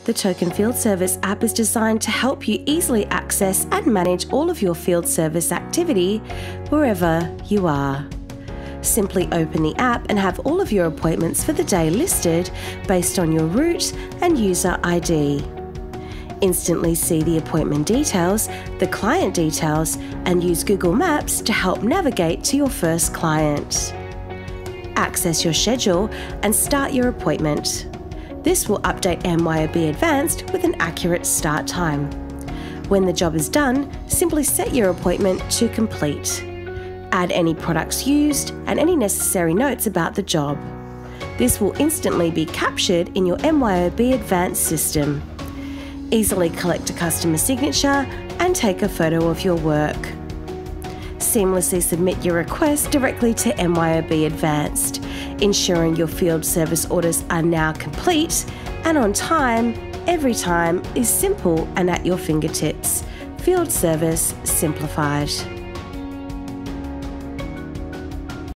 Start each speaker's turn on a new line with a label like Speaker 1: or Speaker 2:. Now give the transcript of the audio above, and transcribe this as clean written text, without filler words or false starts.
Speaker 1: The TOKN Field Service app is designed to help you easily access and manage all of your field service activity wherever you are. Simply open the app and have all of your appointments for the day listed based on your route and user ID. Instantly see the appointment details, the client details, and use Google Maps to help navigate to your first client. Access your schedule and start your appointment. This will update MYOB Advanced with an accurate start time. When the job is done, simply set your appointment to complete. Add any products used and any necessary notes about the job. This will instantly be captured in your MYOB Advanced system. Easily collect a customer signature and take a photo of your work. Seamlessly submit your request directly to MYOB Advanced, ensuring your field service orders are now complete and on time. Every time is simple and at your fingertips. Field service simplified.